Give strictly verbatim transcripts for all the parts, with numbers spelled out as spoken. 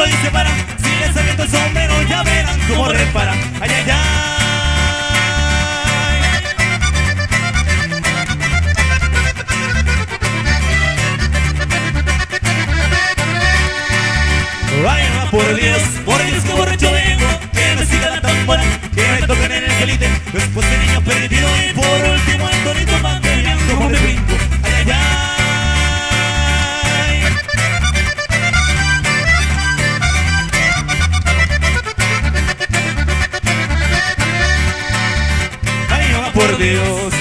y se paran. Si les aviento el sombrero ya verán cómo reparan. Ay, ay, ay. Ay, va por Dios, por Dios que borracho vengo. Que me siga la tambora, que me toquen en el gelite. Después de niño perdido y por último el tonito pa' que vean cómo me brinco. Ay, ay, ay. Ay, va por Dios.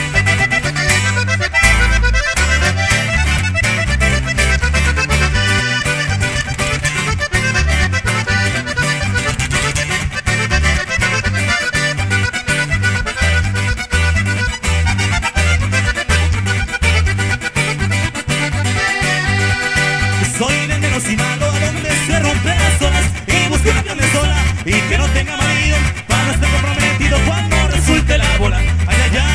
Soy de Enero, Sinaloa, donde se rompen las olas y busco una carne sola y que no tenga marido para no estar comprometido cuando resulte la bola. Ay, ay, ay.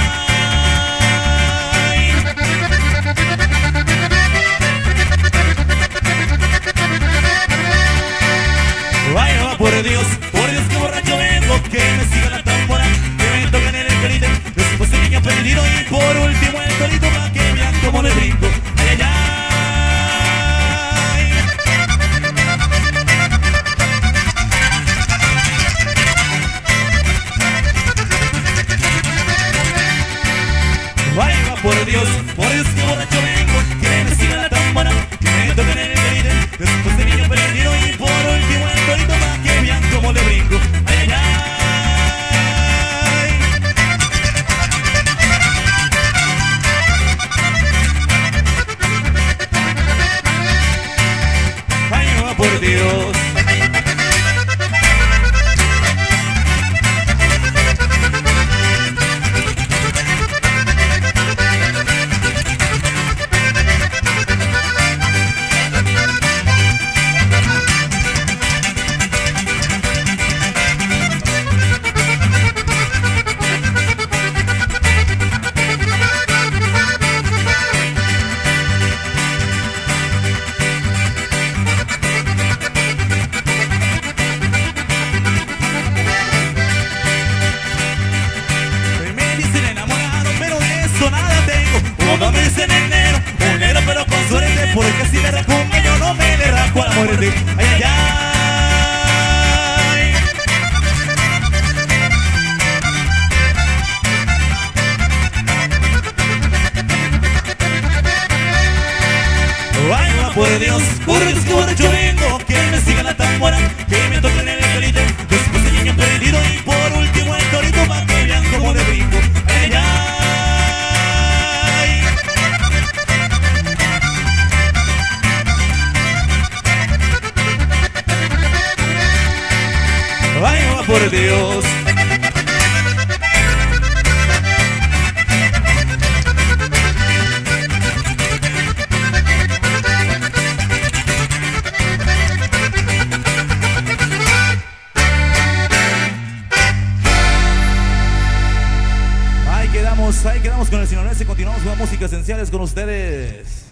Ay, no va por Dios, por Dios que borracho vengo, que me siga la tambora, que me toquen en el pelito. Después el niño perdido y por último el torito para que vean cómo me brinco. Ay, ay, ay. Ay, va por Dios, por Dios que borracho vengo, que me siga la tambora, que me toquen en el pelito. Después de niño perdido y por último el torito para que vean cómo le brinco. Ay, ay, ay. Ay, va por Dios. Nada tengo, como me dicen el negro, un negro pero con suerte, porque si le rajo un gallo no me le rajo a la muerte. Ay, ay, ay. Ay, va por Dios, por Dios que borracho vengo, que me siga la tambora, que me toquen en el pelito. Después el niño perdido y por último el torito pa' que vean cómo le brinco. Ay, ay, ay. Ay, va por Dios. Ahí quedamos, ahí quedamos con el sinaloense. Continuamos con música esenciales con ustedes.